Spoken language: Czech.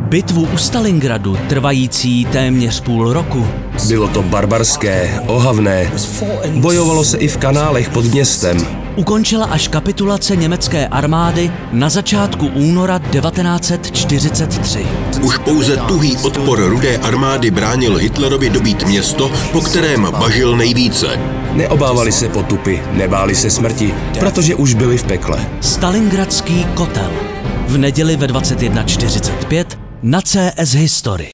Bitvu u Stalingradu, trvající téměř půl roku. Bylo to barbarské, ohavné. Bojovalo se i v kanálech pod městem. Ukončila až kapitulace německé armády na začátku února 1943. Už pouze tuhý odpor Rudé armády bránil Hitlerovi dobít město, po kterém bažil nejvíce. Neobávali se potupy, nebáli se smrti, protože už byli v pekle. Stalingradský kotel. V neděli ve 21:45 na CS History.